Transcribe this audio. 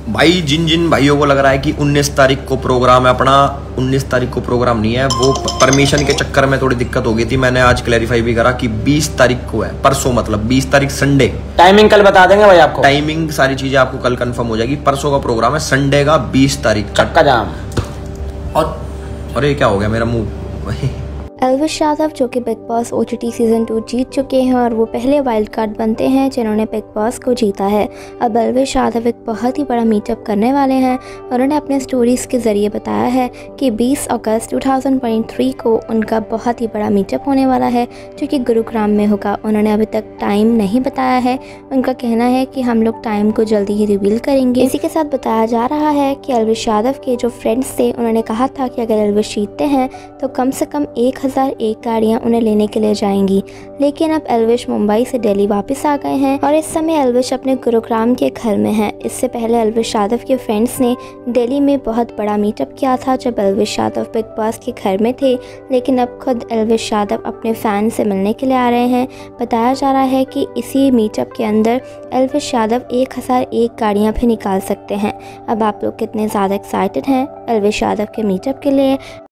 भाई जिन जिन भाइयों को लग रहा है कि 19 तारीख को प्रोग्राम है अपना, 19 तारीख को प्रोग्राम नहीं है, वो परमिशन के चक्कर में थोड़ी दिक्कत हो गई थी। मैंने आज क्लैरिफाई भी करा कि 20 तारीख को है, परसों, मतलब 20 तारीख संडे। टाइमिंग कल बता देंगे भाई आपको, टाइमिंग सारी चीजें आपको कल कंफर्म हो जाएगी। परसों का प्रोग्राम है, संडे का 20 तारीख चक्का जाम। और अरे क्या हो गया मेरा मुंह। एल्विश यादव जो कि बिग बॉस OTT सीज़न 2 जीत चुके हैं और वो पहले वाइल्ड कार्ड बनते हैं जिन्होंने बिग बॉस को जीता है। अब एल्विश यादव एक बहुत ही बड़ा मीटअप करने वाले हैं। उन्होंने अपने स्टोरीज़ के ज़रिए बताया है कि 20 अगस्त 2023 को उनका बहुत ही बड़ा मीटअप होने वाला है जो कि गुरुग्राम में होगा। उन्होंने अभी तक टाइम नहीं बताया है। उनका कहना है कि हम लोग टाइम को जल्दी ही रिवील करेंगे। इसी के साथ बताया जा रहा है कि एल्विश यादव के जो फ्रेंड्स थे उन्होंने कहा था कि अगर एल्विश जीतते हैं तो कम से कम 1001 गाड़ियां उन्हें लेने के लिए जाएंगी। लेकिन अब एल्विश मुंबई से दिल्ली वापस आ गए हैं और इस समय एल्विश अपने गुरुग्राम के घर में हैं। इससे पहले एल्विश यादव के फ्रेंड्स ने दिल्ली में बहुत बड़ा मीटअप किया था जब एल्विश यादव बिग बॉस के घर में थे। लेकिन अब खुद एल्विश यादव अपने फैन से मिलने के लिए आ रहे हैं। बताया जा रहा है कि इसी मीटअप के अंदर एल्विश यादव 1001 गाड़ियाँ भी निकाल सकते हैं। अब आप लोग कितने ज़्यादा एक्साइटेड हैं एल्विश यादव के मीटअप के लिए?